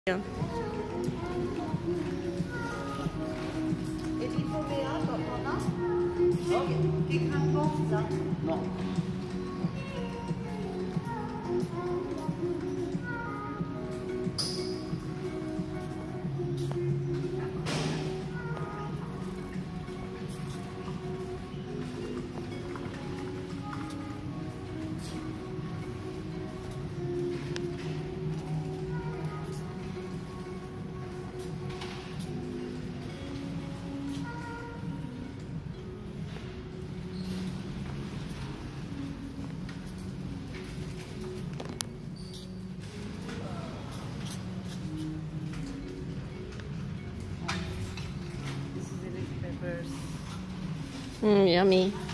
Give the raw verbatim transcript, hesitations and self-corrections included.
Yeah. Et il faut bien, on a. Ok. Qui craint ça? Non. Mm, yummy.